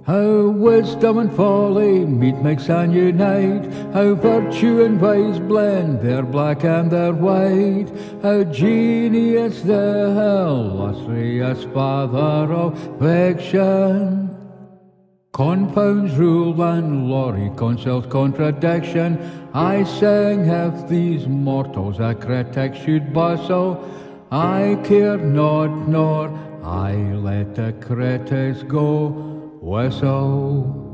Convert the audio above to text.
How wisdom and folly meet, mix and unite, how virtue and vice blend, they're black and they're white, how genius the illustrious father of fiction confounds rule and glory, conceals contradiction. I sing if these mortals a critic should bustle, I care not, nor I let the critics go whistle.